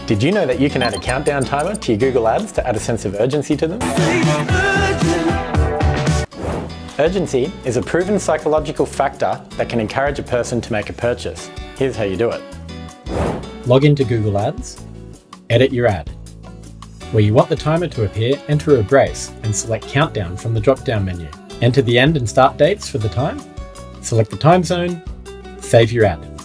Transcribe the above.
Did you know that you can add a countdown timer to your Google Ads to add a sense of urgency to them? Urgency is a proven psychological factor that can encourage a person to make a purchase. Here's how you do it. Log into Google Ads, edit your ad. Where you want the timer to appear, enter a brace and select Countdown from the drop-down menu. Enter the end and start dates for the time, select the time zone, save your ad.